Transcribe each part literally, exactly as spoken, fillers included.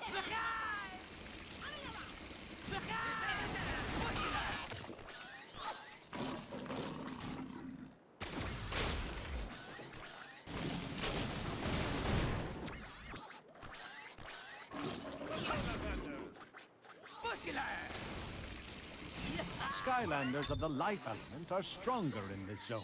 Skylanders of the life element are stronger in this zone.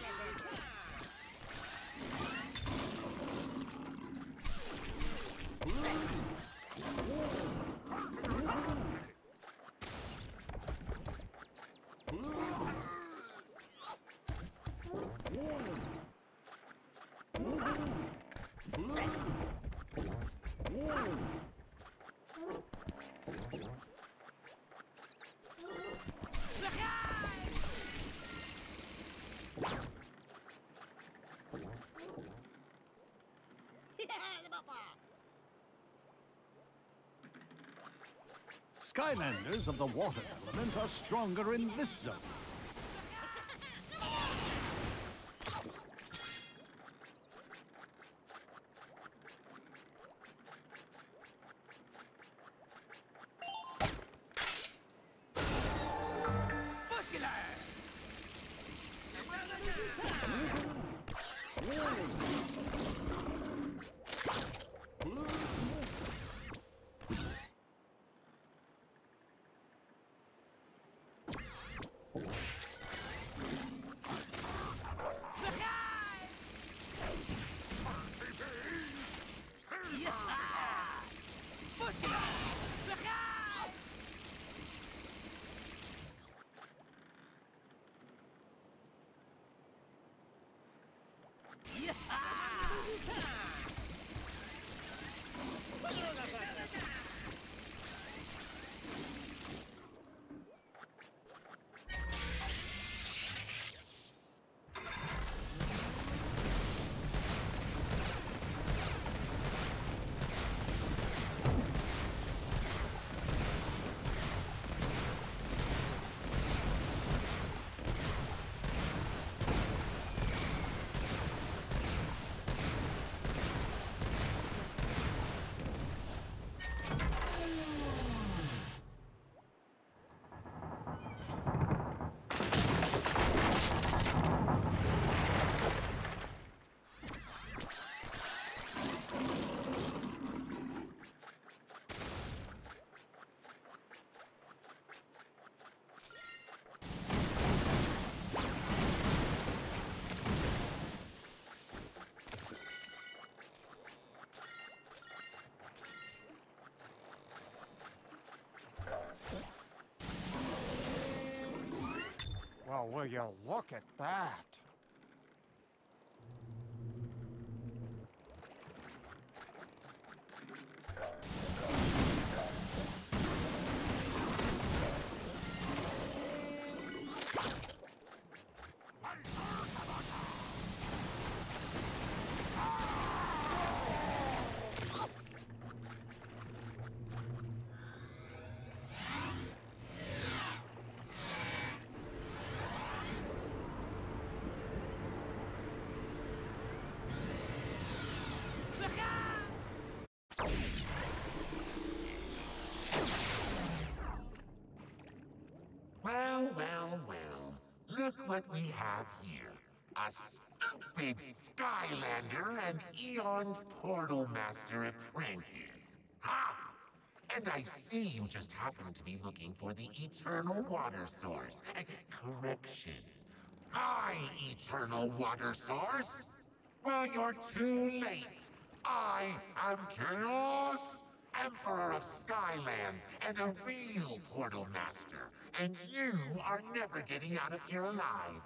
Skylanders of the water element are stronger in this zone. Well, will you look at that? Well, well, well. Look what we have here. A stupid Skylander and Eon's Portal Master apprentice. Ha! And I see you just happen to be looking for the eternal water source. Correction. My eternal water source? Well, you're too late. I am Chaos, Emperor of Skylands, and a real Portal Master. And you are never getting out of here alive.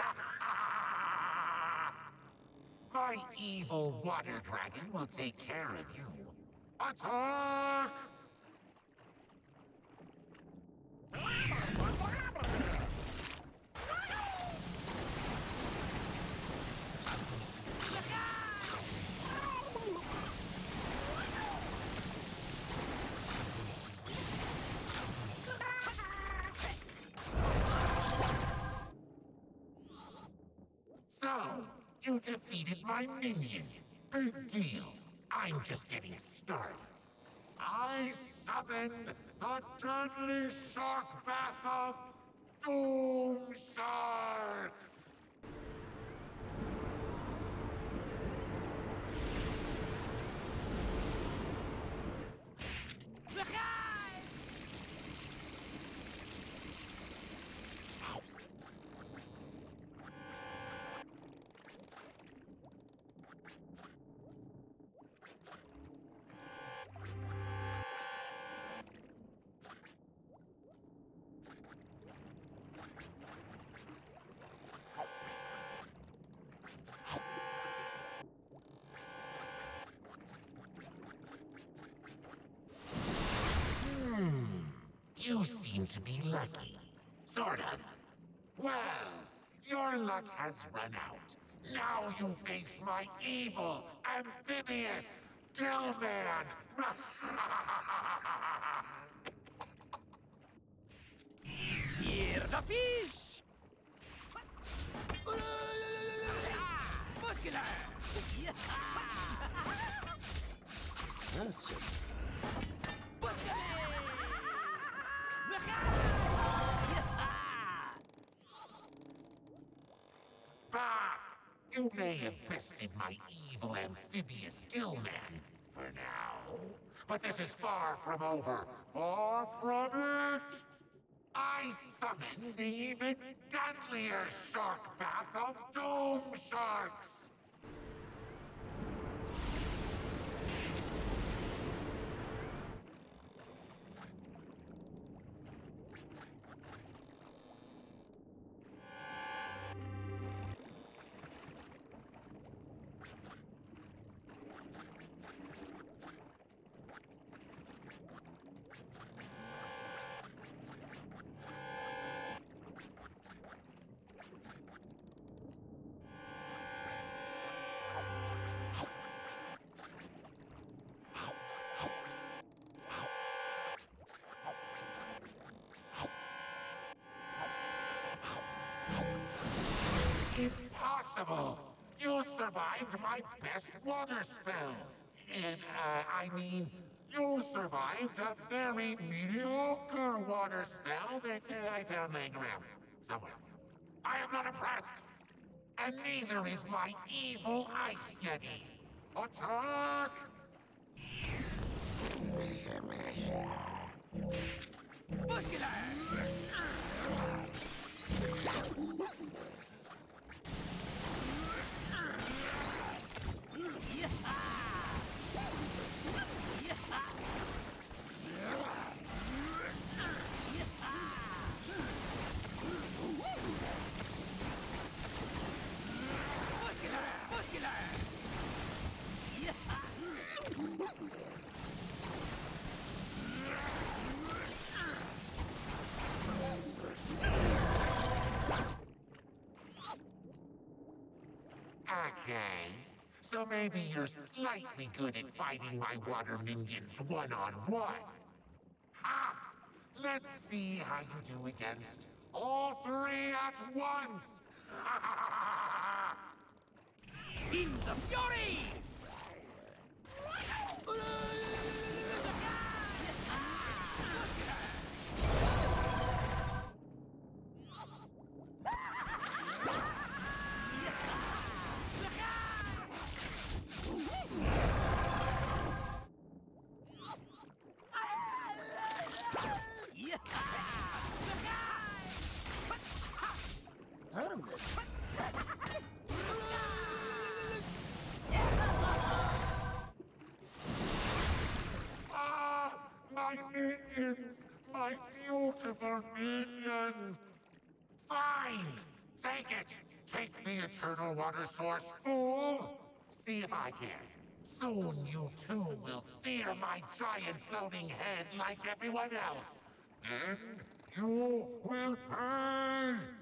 My evil water dragon will take care of you. Attack! So, you defeated my minion. Big deal. I'm just getting started. I summon the deadly shark bath of Doom Sharks! You seem to be lucky. Sort of. Well, your luck has run out. Now you face my evil, amphibious Gillman! Here the fish! Muscular! That's it. Bah! You may have bested my evil amphibious Gillman for now, but this is far from over. Far from it! I summon the even deadlier shark bath of Doom Sharks! Impossible! You survived my best water spell! And, uh, I mean, you survived a very mediocre water spell that uh, I found laying around somewhere. I am not impressed! And neither is my evil Ice Yeti! Attack! Muscular! Okay, so maybe you're slightly good at fighting my water minions one-on-one. Ha! Let's see how you do against all three at once! In the fury! Ah! My minions! My beautiful minions! Fine! Take it! Take the eternal water source, fool! See if I can. Soon you too will fear my giant floating head like everyone else. Then you will pay!